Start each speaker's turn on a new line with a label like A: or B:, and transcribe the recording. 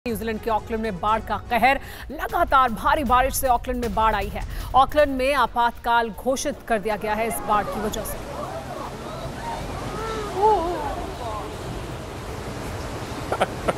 A: New Zealand के Auckland में बाढ़ का कहर। लगातार भारी बारिश से ऑकलैंड में बाढ़ आई है। ऑकलैंड में आपातकाल घोषित कर दिया गया है इस बाढ़ की वजह से।